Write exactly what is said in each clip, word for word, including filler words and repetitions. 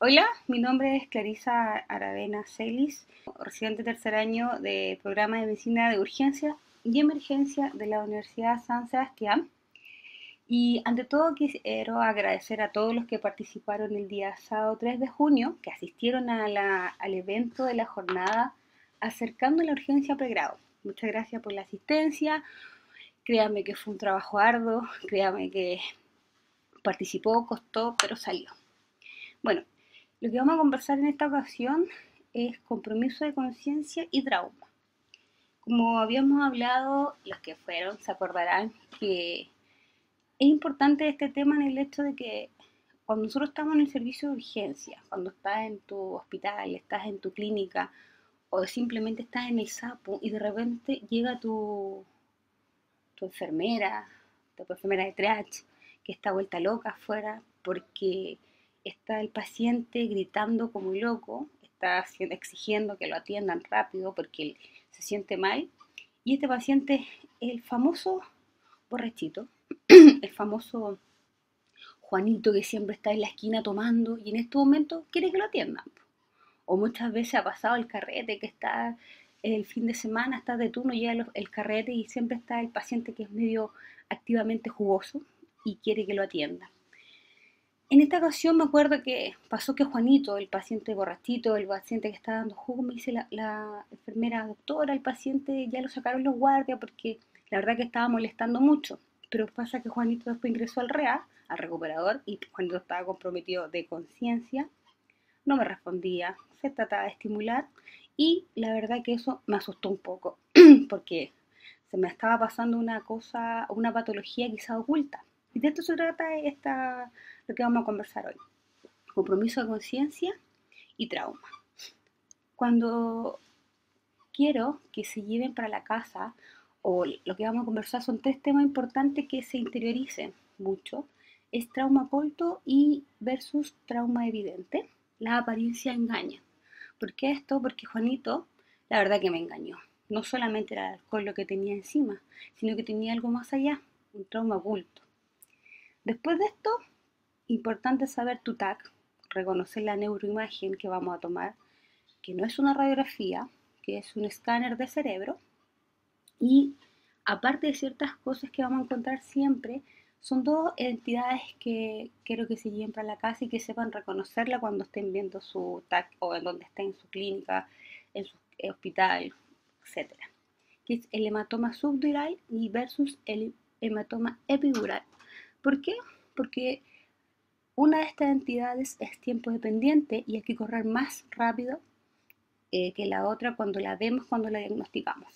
Hola, mi nombre es Clarisa Aravena Celis, residente tercer año de programa de medicina de urgencia y emergencia de la Universidad San Sebastián. Y ante todo quiero agradecer a todos los que participaron el día sábado tres de junio, que asistieron a la, al evento de la jornada Acercando la Urgencia Pregrado. Muchas gracias por la asistencia, créanme que fue un trabajo arduo, créanme que participó, costó, pero salió. Bueno, lo que vamos a conversar en esta ocasión es compromiso de conciencia y trauma. Como habíamos hablado, los que fueron se acordarán que es importante este tema en el hecho de que cuando nosotros estamos en el servicio de urgencia, cuando estás en tu hospital, estás en tu clínica o simplemente estás en el SAPU y de repente llega tu, tu enfermera, tu enfermera de triage, que está vuelta loca afuera porque está el paciente gritando como loco, está exigiendo que lo atiendan rápido porque él se siente mal. Y este paciente es el famoso borrachito, el famoso Juanito que siempre está en la esquina tomando y en este momento quiere que lo atiendan. O muchas veces ha pasado el carrete que está el fin de semana, está de turno, llega el carrete y siempre está el paciente que es medio activamente jugoso y quiere que lo atienda. En esta ocasión me acuerdo que pasó que Juanito, el paciente borrachito, el paciente que está dando jugo, me dice la, la enfermera: doctora, el paciente ya lo sacaron los guardias porque la verdad que estaba molestando mucho. Pero pasa que Juanito después ingresó al R E A, al recuperador, y Juanito estaba comprometido de conciencia, no me respondía, se trataba de estimular y la verdad que eso me asustó un poco porque se me estaba pasando una cosa, una patología quizá oculta. Y de esto se trata esta, lo que vamos a conversar hoy. Compromiso de conciencia y trauma. Cuando quiero que se lleven para la casa, o lo que vamos a conversar son tres temas importantes que se interioricen mucho, es trauma oculto y versus trauma evidente. La apariencia engaña. ¿Por qué esto? Porque Juanito, la verdad que me engañó. No solamente era el alcohol lo que tenía encima, sino que tenía algo más allá, un trauma oculto. Después de esto, importante saber tu T A C, reconocer la neuroimagen que vamos a tomar, que no es una radiografía, que es un escáner de cerebro. Y aparte de ciertas cosas que vamos a encontrar siempre, son dos entidades que quiero que se lleven para la casa y que sepan reconocerla cuando estén viendo su T A C o en donde estén en su clínica, en su hospital, etcétera. Que es el hematoma subdural y versus el hematoma epidural. ¿Por qué? Porque una de estas entidades es tiempo dependiente y hay que correr más rápido eh, que la otra cuando la vemos, cuando la diagnosticamos.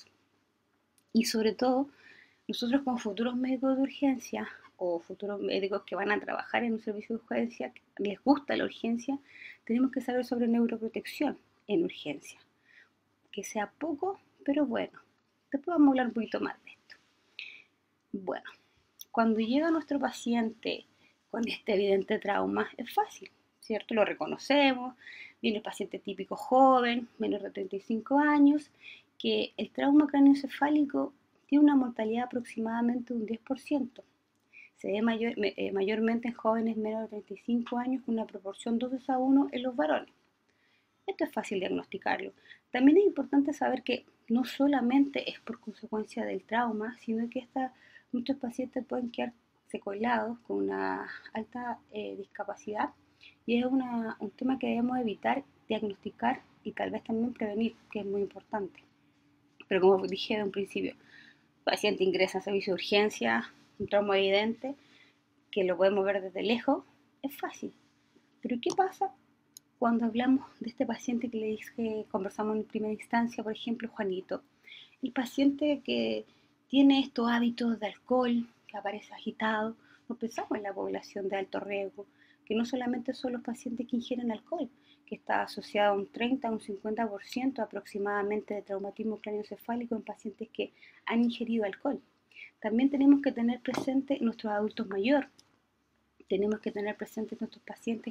Y sobre todo, nosotros como futuros médicos de urgencia o futuros médicos que van a trabajar en un servicio de urgencia, les gusta la urgencia, tenemos que saber sobre neuroprotección en urgencia. Que sea poco, pero bueno. Después vamos a hablar un poquito más de esto. Bueno, cuando llega nuestro paciente con este evidente trauma, es fácil, ¿cierto? Lo reconocemos, viene el paciente típico joven, menor de treinta y cinco años, que el trauma craneoencefálico tiene una mortalidad aproximadamente de un diez por ciento. Se ve mayor, eh, mayormente en jóvenes menores de treinta y cinco años con una proporción dos a uno en los varones. Esto es fácil diagnosticarlo. También es importante saber que no solamente es por consecuencia del trauma, sino que esta, muchos pacientes pueden quedar secuelados con una alta eh, discapacidad y es una, un tema que debemos evitar, diagnosticar y tal vez también prevenir, que es muy importante. Pero como dije de un principio, el paciente ingresa a servicio de urgencia, un trauma evidente, que lo podemos ver desde lejos, es fácil. Pero ¿qué pasa cuando hablamos de este paciente que le dije que conversamos en primera instancia, por ejemplo, Juanito? El paciente que tiene estos hábitos de alcohol, que aparece agitado, no pensamos en la población de alto riesgo, que no solamente son los pacientes que ingieren alcohol, que está asociado a un treinta a un cincuenta por ciento aproximadamente de traumatismo craneoencefálico en pacientes que han ingerido alcohol. También tenemos que tener presente nuestros adultos mayores, tenemos que tener presentes nuestros pacientes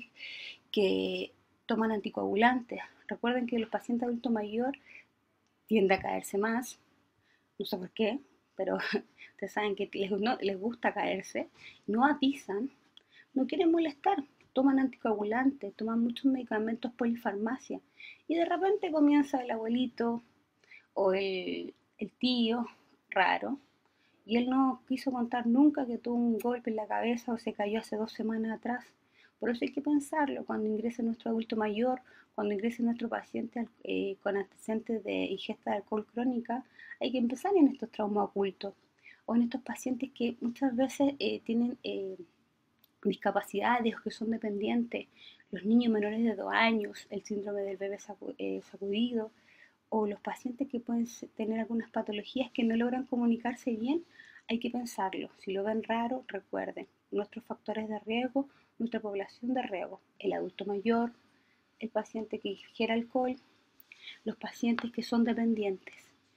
que toman anticoagulantes. Recuerden que los pacientes adultos mayores tienden a caerse más, no sé por qué, pero ustedes saben que les, no, les gusta caerse, no avisan, no quieren molestar. toman anticoagulantes, toman muchos medicamentos polifarmacia y de repente comienza el abuelito o el, el tío raro y él no quiso contar nunca que tuvo un golpe en la cabeza o se cayó hace dos semanas atrás. Por eso hay que pensarlo cuando ingrese nuestro adulto mayor, cuando ingrese nuestro paciente eh, con antecedentes de ingesta de alcohol crónica, hay que empezar en estos traumas ocultos o en estos pacientes que muchas veces eh, tienen eh, discapacidades o que son dependientes, los niños menores de dos años, el síndrome del bebé sacu eh, sacudido, o los pacientes que pueden tener algunas patologías que no logran comunicarse bien, hay que pensarlo. Si lo ven raro, recuerden, nuestros factores de riesgo, nuestra población de riesgo, el adulto mayor, el paciente que ingiere alcohol, los pacientes que son dependientes.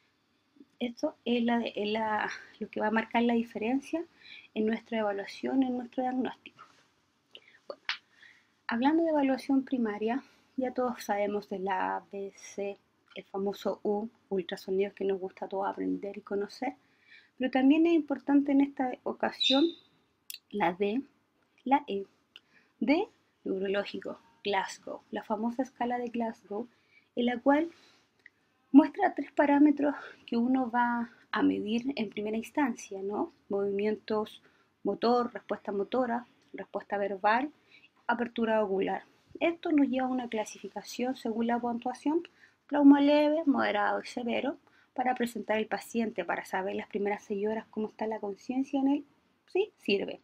Esto es, la, es la, lo que va a marcar la diferencia en nuestra evaluación, en nuestro diagnóstico. Bueno, hablando de evaluación primaria, ya todos sabemos de la A, B, C, el famoso U, ultrasonidos que nos gusta a todos aprender y conocer, pero también es importante en esta ocasión la D, la E. D, neurológico, Glasgow, la famosa escala de Glasgow, en la cual muestra tres parámetros que uno va a medir en primera instancia, ¿no? Movimientos motor, respuesta motora, respuesta verbal, apertura ocular. Esto nos lleva a una clasificación según la puntuación, trauma leve, moderado y severo, para presentar al paciente, para saber las primeras seis horas cómo está la conciencia en él, sí, sirve.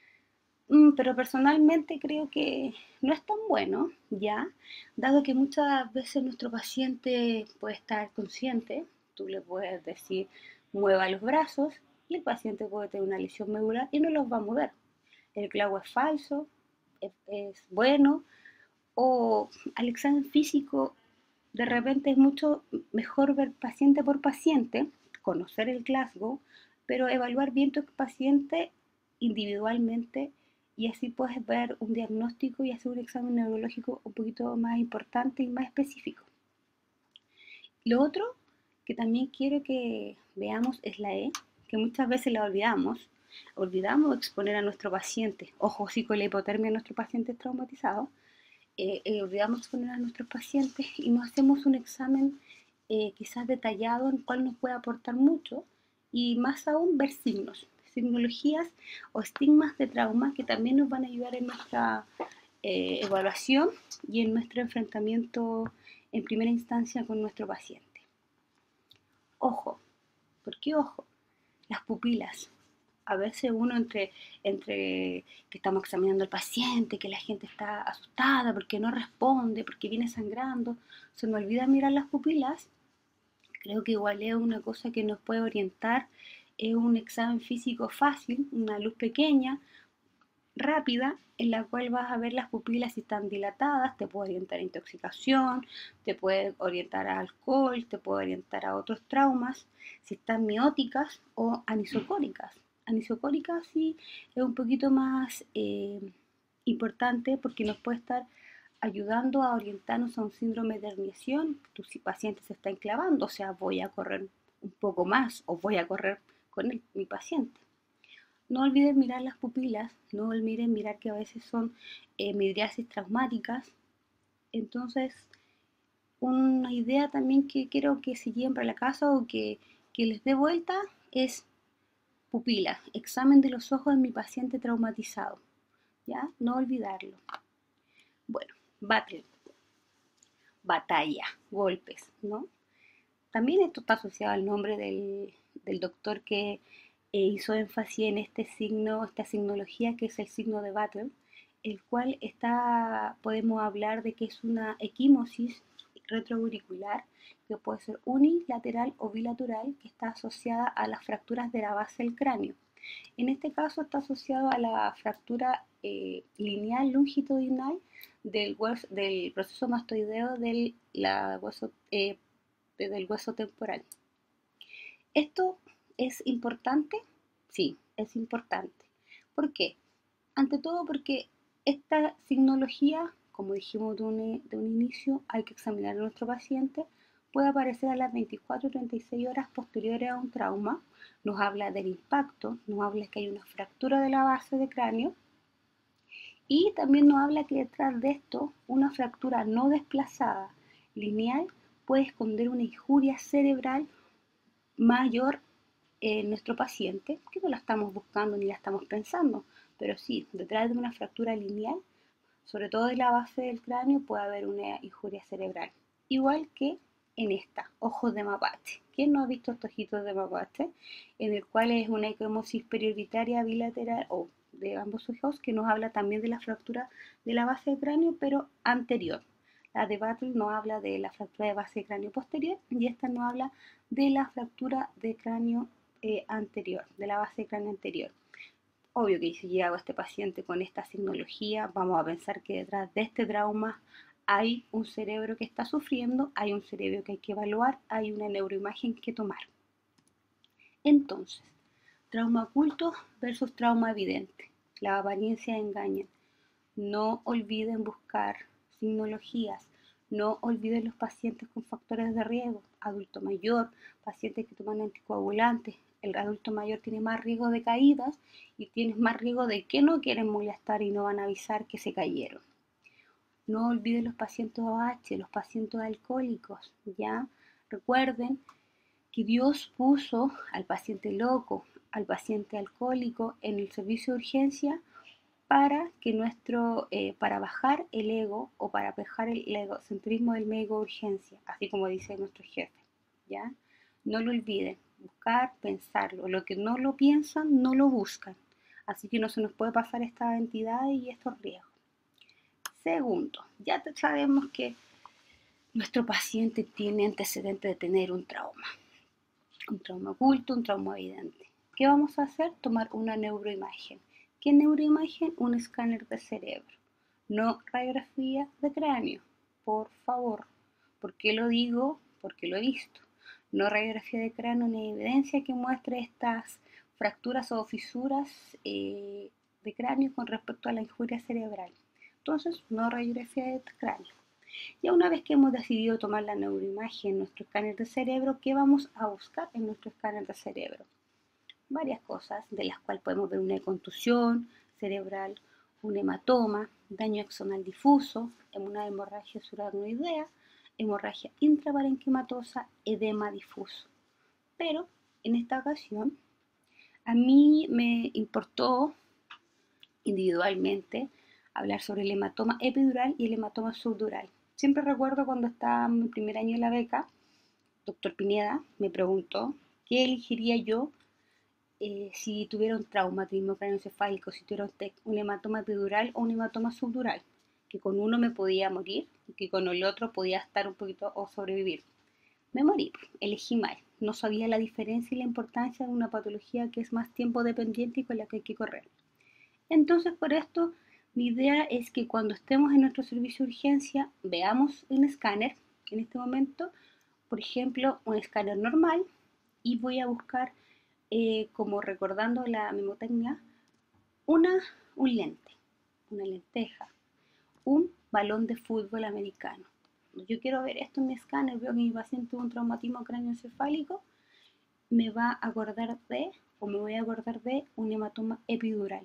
Pero personalmente creo que no es tan bueno, ya, dado que muchas veces nuestro paciente puede estar consciente, tú le puedes decir mueva los brazos y el paciente puede tener una lesión medular y no los va a mover. El clavo es falso, es, es bueno, o al examen físico de repente es mucho mejor ver paciente por paciente, conocer el Glasgow, pero evaluar bien tu paciente individualmente y así puedes ver un diagnóstico y hacer un examen neurológico un poquito más importante y más específico. Lo otro que también quiero que veamos es la E, que muchas veces la olvidamos. Olvidamos exponer a nuestro paciente, ojo sí con la hipotermia de nuestro paciente traumatizado, eh, eh, olvidamos exponer a nuestros pacientes y no hacemos un examen eh, quizás detallado en el cual nos puede aportar mucho y más aún ver signos, signologías o estigmas de trauma que también nos van a ayudar en nuestra eh, evaluación y en nuestro enfrentamiento en primera instancia con nuestro paciente. Ojo, ¿por qué ojo? Las pupilas. A veces uno entre, entre que estamos examinando al paciente, que la gente está asustada porque no responde, porque viene sangrando, se me olvida mirar las pupilas. Creo que igual es una cosa que nos puede orientar. Es un examen físico fácil, una luz pequeña, rápida, en la cual vas a ver las pupilas si están dilatadas, te puede orientar a intoxicación, te puede orientar a alcohol, te puede orientar a otros traumas, si están mióticas o anisocóricas. Anisocórica sí es un poquito más eh, importante porque nos puede estar ayudando a orientarnos a un síndrome de herniación. Tu paciente se está enclavando, o sea, voy a correr un poco más o voy a correr con el, mi paciente. No olviden mirar las pupilas, no olviden mirar que a veces son eh, midriasis traumáticas. Entonces, una idea también que quiero que se lleven para la casa o que, que les dé vuelta es pupila, examen de los ojos en mi paciente traumatizado, ¿ya? No olvidarlo. Bueno, battle, batalla, golpes, ¿no? También esto está asociado al nombre del, del doctor que eh, hizo énfasis en este signo, esta signología que es el signo de battle, el cual está, podemos hablar de que es una equimosis retroauricular que puede ser unilateral o bilateral, que está asociada a las fracturas de la base del cráneo. En este caso está asociado a la fractura eh, lineal longitudinal del, hueso, del proceso mastoideo del, la hueso, eh, del hueso temporal. ¿Esto es importante? Sí, es importante. ¿Por qué? Ante todo porque esta signología, como dijimos de un, de un inicio, hay que examinar a nuestro paciente, puede aparecer a las veinticuatro a treinta y seis horas posteriores a un trauma, nos habla del impacto, nos habla que hay una fractura de la base de cráneo Y también nos habla que detrás de esto, una fractura no desplazada lineal puede esconder una injuria cerebral mayor en nuestro paciente, que no la estamos buscando ni la estamos pensando, pero sí, detrás de una fractura lineal, sobre todo en la base del cráneo, puede haber una injuria cerebral. Igual que en esta, ojos de mapache. ¿Quién no ha visto estos ojitos de mapache? En el cual es una equimosis perioritaria bilateral o de ambos ojos que nos habla también de la fractura de la base del cráneo, pero anterior. La de Battle nos habla de la fractura de base de cráneo posterior y esta nos habla de la fractura de cráneo eh, anterior, de la base de cráneo anterior. Obvio que si llego a este paciente con esta signología, vamos a pensar que detrás de este trauma hay un cerebro que está sufriendo, hay un cerebro que hay que evaluar, hay una neuroimagen que tomar. Entonces, trauma oculto versus trauma evidente. Las apariencias engañan. No olviden buscar signologías. No olviden los pacientes con factores de riesgo. Adulto mayor, pacientes que toman anticoagulantes. El adulto mayor tiene más riesgo de caídas y tiene más riesgo de que no quieren molestar y no van a avisar que se cayeron. No olviden los pacientes O H, los pacientes alcohólicos, ¿ya? Recuerden que Dios puso al paciente loco, al paciente alcohólico en el servicio de urgencia para que nuestro, eh, para bajar el ego o para bajar el egocentrismo del médico de urgencia, así como dice nuestro jefe, ¿ya? No lo olviden, buscar, pensarlo. Lo que no lo piensan, no lo buscan. Así que no se nos puede pasar esta entidad y estos riesgos. Segundo, ya sabemos que nuestro paciente tiene antecedentes de tener un trauma. Un trauma oculto, un trauma evidente. ¿Qué vamos a hacer? Tomar una neuroimagen. ¿Qué neuroimagen? Un escáner de cerebro. No radiografía de cráneo, por favor. ¿Por qué lo digo? Porque lo he visto. No radiografía de cráneo ni evidencia que muestre estas fracturas o fisuras eh, de cráneo con respecto a la injuria cerebral. Entonces, no radiografía de cráneo. Ya una vez que hemos decidido tomar la neuroimagen en nuestro escáner de cerebro, ¿qué vamos a buscar en nuestro escáner de cerebro? Varias cosas, de las cuales podemos ver una contusión cerebral, un hematoma, daño axonal difuso, una hemorragia subaracnoidea, hemorragia intraparenquimatosa, edema difuso. Pero en esta ocasión, a mí me importó individualmente hablar sobre el hematoma epidural y el hematoma subdural. Siempre recuerdo cuando estaba en mi primer año de la beca, doctor Pineda me preguntó qué elegiría yo eh, si tuviera un traumatismo craneoencefálico, si tuviera un hematoma epidural o un hematoma subdural, que con uno me podía morir y que con el otro podía estar un poquito o sobrevivir. Me morí, elegí mal, no sabía la diferencia y la importancia de una patología que es más tiempo dependiente y con la que hay que correr. Entonces, por esto, mi idea es que cuando estemos en nuestro servicio de urgencia, veamos un escáner, en este momento, por ejemplo, un escáner normal, y voy a buscar, eh, como recordando la memotecnia, una, un lente, una lenteja, un balón de fútbol americano. Yo quiero ver esto en mi escáner, veo que mi paciente tuvo un traumatismo craneoencefálico, me va a acordar de, o me voy a acordar de, un hematoma epidural.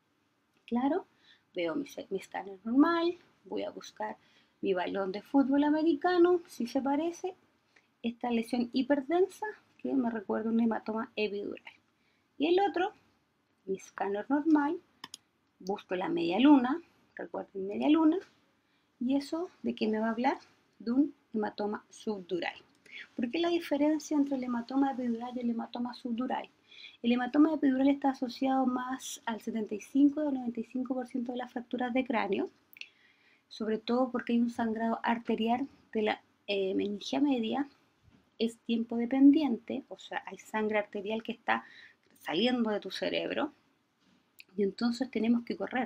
Claro, veo mi, mi escáner normal, voy a buscar mi balón de fútbol americano, si se parece, esta lesión hiperdensa que me recuerda un hematoma epidural. Y el otro, mi escáner normal, busco la media luna, recuerden media luna, y eso de qué me va a hablar, de un hematoma subdural. ¿Por qué la diferencia entre el hematoma epidural y el hematoma subdural? El hematoma epidural está asociado más al setenta y cinco o noventa y cinco por ciento de las fracturas de cráneo, sobre todo porque hay un sangrado arterial de la eh, meningia media, es tiempo dependiente, o sea, hay sangre arterial que está saliendo de tu cerebro y entonces tenemos que correr.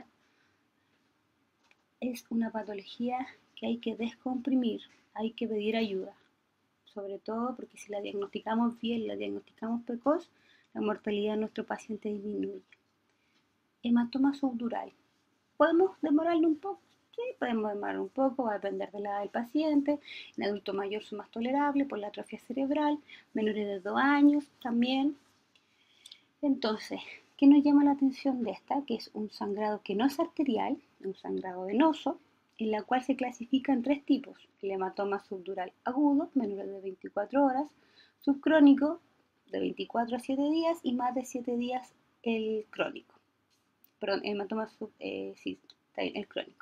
Es una patología que hay que descomprimir, hay que pedir ayuda, sobre todo porque si la diagnosticamos bien, la diagnosticamos precoz, la mortalidad de nuestro paciente disminuye. Hematoma subdural. ¿Podemos demorarlo un poco? Sí, podemos demorar un poco, va a depender de la edad del paciente. En adulto mayor son más tolerables por la atrofia cerebral, menores de dos años también. Entonces, ¿Qué nos llama la atención de esta? Que es un sangrado que no es arterial, un sangrado venoso, en la cual se clasifica en tres tipos: el hematoma subdural agudo, menor de veinticuatro horas, subcrónico, de veinticuatro a siete días, y más de siete días el crónico. Perdón, el hematoma sub, eh, sí, el crónico.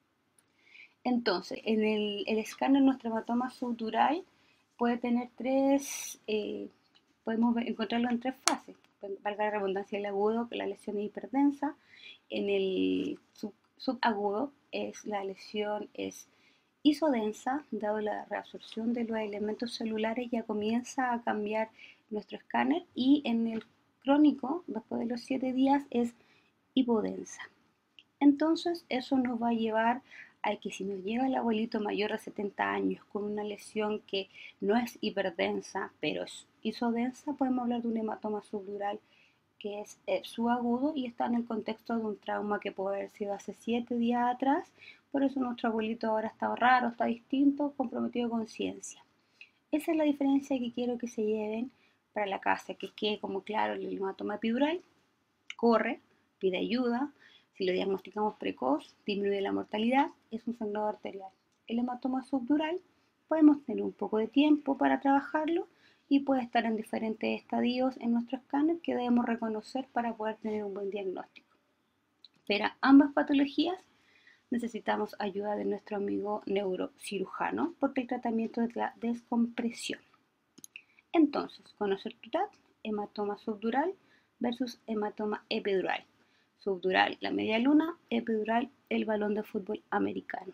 Entonces, en el, el escáner, nuestro hematoma subdural puede tener tres, eh, podemos encontrarlo en tres fases. Valga la redundancia, el agudo, la lesión es hiperdensa. En el sub, subagudo, es, la lesión es isodensa, dado la reabsorción de los elementos celulares ya comienza a cambiar nuestro escáner. Y en el crónico, después de los siete días, es hipodensa. Entonces, eso nos va a llevar a que si nos llega el abuelito mayor de setenta años con una lesión que no es hiperdensa, pero es isodensa, podemos hablar de un hematoma subdural que es eh, subagudo y está en el contexto de un trauma que puede haber sido hace siete días atrás. Por eso nuestro abuelito ahora está raro, está distinto, comprometido de conciencia. Esa es la diferencia que quiero que se lleven para la casa, que quede como claro: el hematoma epidural corre, pide ayuda. Si lo diagnosticamos precoz, disminuye la mortalidad, es un sangrado arterial. El hematoma subdural podemos tener un poco de tiempo para trabajarlo y puede estar en diferentes estadios en nuestro escáner que debemos reconocer para poder tener un buen diagnóstico. Para ambas patologías necesitamos ayuda de nuestro amigo neurocirujano porque el tratamiento es la descompresión. Entonces, conocer tu T A T, hematoma subdural versus hematoma epidural. Subdural, la media luna; epidural, el balón de fútbol americano.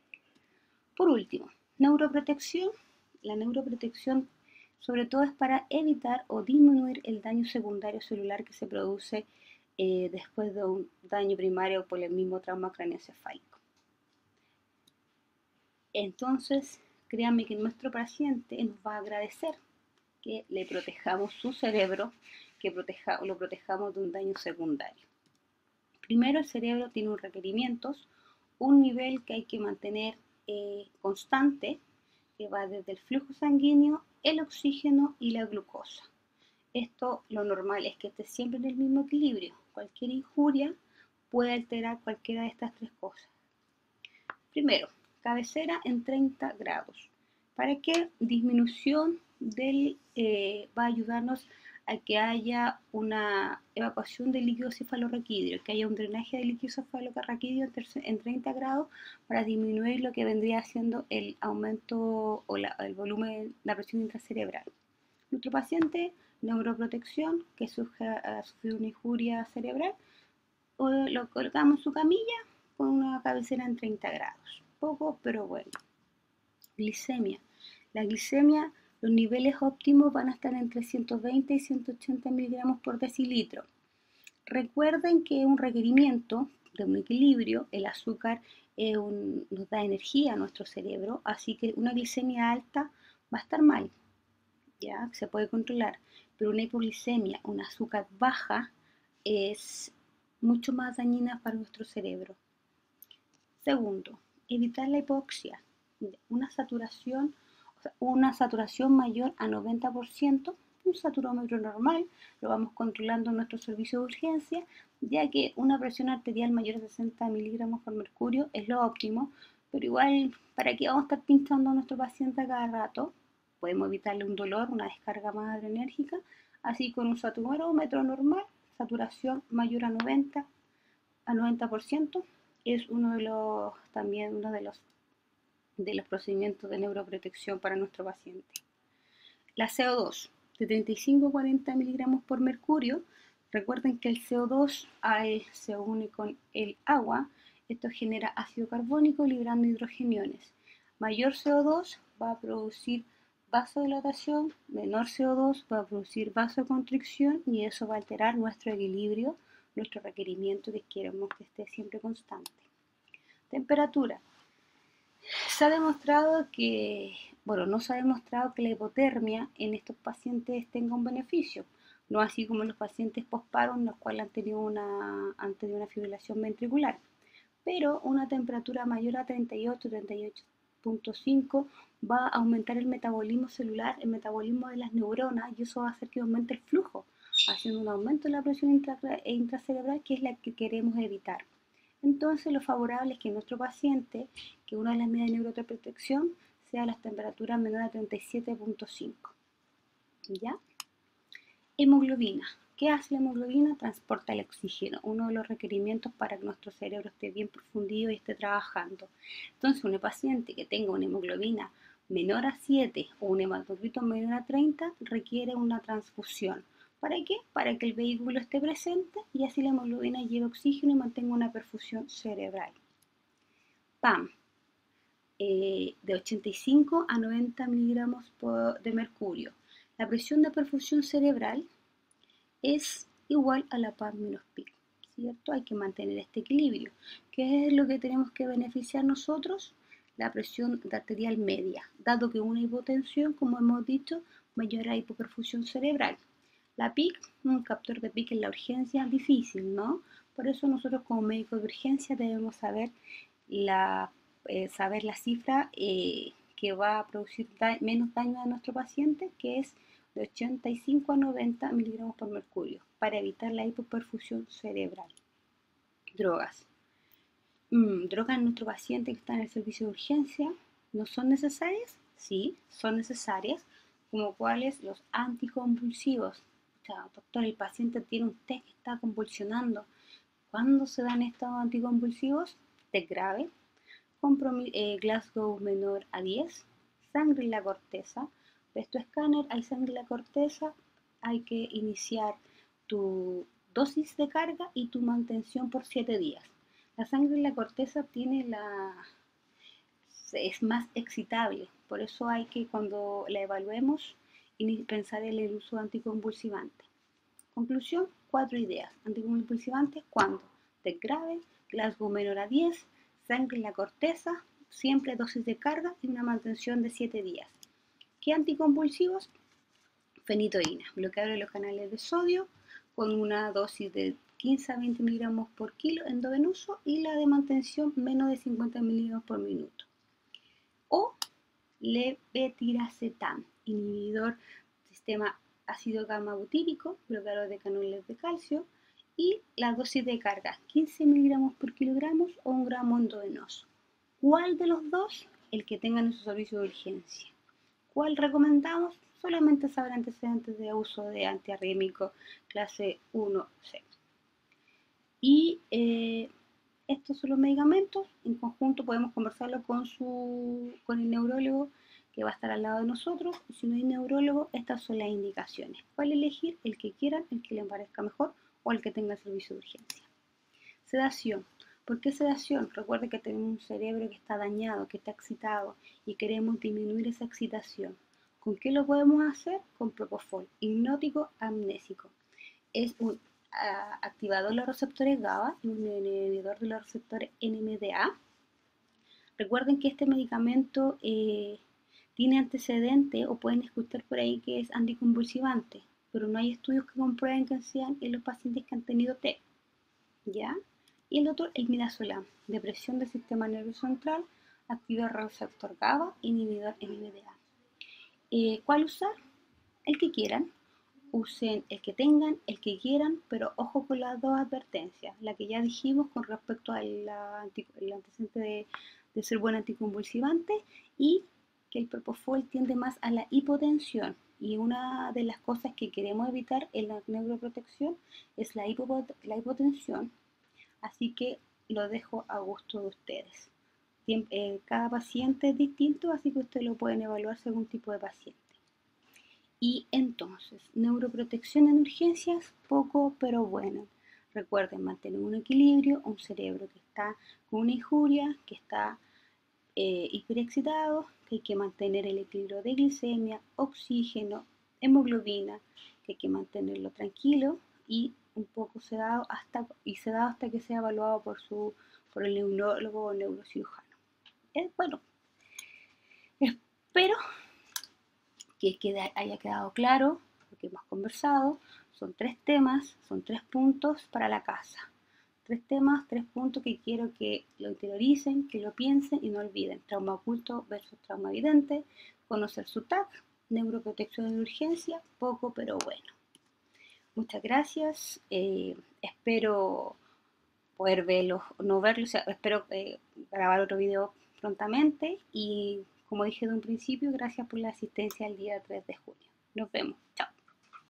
Por último, neuroprotección. La neuroprotección sobre todo es para evitar o disminuir el daño secundario celular que se produce eh, después de un daño primario por el mismo trauma craneoencefálico. Entonces, créanme que nuestro paciente nos va a agradecer que le protejamos su cerebro, que proteja, lo protejamos de un daño secundario. Primero, el cerebro tiene unos requerimientos, un nivel que hay que mantener eh, constante, que va desde el flujo sanguíneo, el oxígeno y la glucosa. Esto, lo normal es que esté siempre en el mismo equilibrio. Cualquier injuria puede alterar cualquiera de estas tres cosas. Primero, cabecera en treinta grados. ¿Para qué? Disminución del, eh, va a ayudarnos a que haya una evacuación del líquido cefalorraquídeo, que haya un drenaje del líquido cefalorraquídeo en treinta grados para disminuir lo que vendría siendo el aumento o la, el volumen, la presión intracerebral. Nuestro paciente, neuroprotección, que ha sufrido una injuria cerebral, lo colocamos en su camilla con una cabecera en treinta grados. Poco, pero bueno. Glicemia. La glicemia, los niveles óptimos van a estar entre ciento veinte y ciento ochenta miligramos por decilitro. Recuerden que es un requerimiento de un equilibrio. El azúcar es un, nos da energía a nuestro cerebro, así que una glicemia alta va a estar mal, ya se puede controlar, pero una hipoglicemia, una azúcar baja, es mucho más dañina para nuestro cerebro. Segundo, evitar la hipoxia. Una saturación, o sea, una saturación mayor a noventa por ciento, un saturómetro normal, lo vamos controlando en nuestro servicio de urgencia, ya que una presión arterial mayor de sesenta miligramos por mercurio es lo óptimo, pero igual, ¿para qué vamos a estar pinchando a nuestro paciente a cada rato? Podemos evitarle un dolor, una descarga más adrenérgica, así con un saturómetro normal, saturación mayor a noventa, a noventa por ciento, es uno de los, también uno de los, de los procedimientos de neuroprotección para nuestro paciente. La C O dos, de treinta y cinco a cuarenta miligramos por mercurio. Recuerden que el C O dos al, se une con el agua, esto genera ácido carbónico liberando hidrogeniones. Mayor C O dos va a producir vasodilatación, menor C O dos va a producir vasoconstricción y eso va a alterar nuestro equilibrio, nuestro requerimiento que queremos que esté siempre constante. Temperatura. Se ha demostrado que, bueno, no se ha demostrado que la hipotermia en estos pacientes tenga un beneficio, no así como en los pacientes postparo, los cuales han tenido una, han tenido una fibrilación ventricular, pero una temperatura mayor a treinta y ocho, treinta y ocho punto cinco va a aumentar el metabolismo celular, el metabolismo de las neuronas, y eso va a hacer que aumente el flujo. haciendo un aumento de la presión intra intracerebral, que es la que queremos evitar. Entonces, lo favorable es que nuestro paciente, que una de las medidas de neuroprotección sea las temperaturas menores a treinta y siete punto cinco. ¿Ya? Hemoglobina. ¿Qué hace la hemoglobina? Transporta el oxígeno, uno de los requerimientos para que nuestro cerebro esté bien profundido y esté trabajando. Entonces, un paciente que tenga una hemoglobina menor a siete o un hematocrito menor a treinta requiere una transfusión. ¿Para qué? Para que el vehículo esté presente y así la hemoglobina lleve oxígeno y mantenga una perfusión cerebral. P A M. Eh, de ochenta y cinco a noventa miligramos de mercurio. La presión de perfusión cerebral es igual a la P A M menos P I C, ¿cierto? Hay que mantener este equilibrio. ¿Qué es lo que tenemos que beneficiar nosotros? La presión arterial media, dado que una hipotensión, como hemos dicho, mayor a hipoperfusión cerebral. La P I C, un captor de P I C en la urgencia, difícil, ¿no? Por eso nosotros como médicos de urgencia debemos saber la, eh, saber la cifra eh, que va a producir da menos daño a nuestro paciente, que es de ochenta y cinco a noventa miligramos por mercurio, para evitar la hipoperfusión cerebral. Drogas. Mm, drogas en nuestro paciente que está en el servicio de urgencia, ¿no son necesarias? Sí, son necesarias, como cuáles los anticonvulsivos. O sea, doctor, el paciente tiene un T E C que está convulsionando. ¿Cuándo se dan estos anticonvulsivos? T E C grave, eh, Glasgow menor a diez, sangre en la corteza. Ves tu escáner, hay sangre en la corteza, hay que iniciar tu dosis de carga y tu mantención por siete días. La sangre en la corteza tiene la, es más excitable, por eso hay que, cuando la evaluemos, pensar en el uso de anticonvulsivante. Conclusión, cuatro ideas. Anticonvulsivantes cuando T E C grave, Glasgow menor a diez, sangre en la corteza, siempre dosis de carga y una mantención de siete días. ¿Qué anticonvulsivos? Fenitoína, bloqueador de los canales de sodio con una dosis de quince a veinte miligramos por kilo endovenoso y la de mantención menos de cincuenta miligramos por minuto. O levetiracetam, inhibidor del sistema ácido gamma butírico, bloqueador de canales de calcio, y la dosis de carga quince miligramos por kilogramo o un gramo endovenoso. ¿Cuál de los dos? El que tenga en su servicio de urgencia. ¿Cuál recomendamos? Solamente saber antecedentes de uso de antiarrítmico clase uno C. Y eh, estos son los medicamentos. En conjunto podemos conversarlo con, su, con el neurólogo que va a estar al lado de nosotros. Y si no hay neurólogo, estas son las indicaciones. ¿Cuál elegir? El que quieran, el que les parezca mejor o el que tenga el servicio de urgencia. Sedación. ¿Por qué sedación? Recuerde que tenemos un cerebro que está dañado, que está excitado y queremos disminuir esa excitación. ¿Con qué lo podemos hacer? Con propofol, hipnótico amnésico. Es un uh, activador de los receptores GABA y un inhibidor de los receptores N M D A. Recuerden que este medicamento eh, tiene antecedente, o pueden escuchar por ahí que es anticonvulsivante, pero no hay estudios que comprueben que sean en los pacientes que han tenido T E C, ¿ya? Y el otro, el midazolam, depresión del sistema nervioso central, activador del receptor GABA, inhibidor N M D A. Eh, ¿Cuál usar? El que quieran. Usen el que tengan, el que quieran, pero ojo con las dos advertencias. La que ya dijimos con respecto al antecedente de, de ser buen anticonvulsivante, y que el propofol tiende más a la hipotensión. Y una de las cosas que queremos evitar en la neuroprotección es la, hipo, la hipotensión. Así que lo dejo a gusto de ustedes. Cada paciente es distinto, así que ustedes lo pueden evaluar según tipo de paciente. Y entonces, neuroprotección en urgencias, poco pero bueno. Recuerden mantener un equilibrio, un cerebro que está con una injuria, que está eh, hiperexcitado, que hay que mantener el equilibrio de glicemia, oxígeno, hemoglobina, que hay que mantenerlo tranquilo y un poco sedado hasta, y sedado hasta que sea evaluado por, su, por el neurólogo o neurocirujano. Eh, bueno, espero que quede, haya quedado claro lo que hemos conversado. Son tres temas, son tres puntos para la casa. Tres temas, tres puntos que quiero que lo interioricen, que lo piensen y no olviden. Trauma oculto versus trauma evidente, conocer su T A C, neuroprotección de urgencia, poco pero bueno. Muchas gracias. Eh, espero poder verlos, no verlos, o sea, espero eh, grabar otro video prontamente y como dije de un principio, gracias por la asistencia el día tres de junio. Nos vemos. Chao.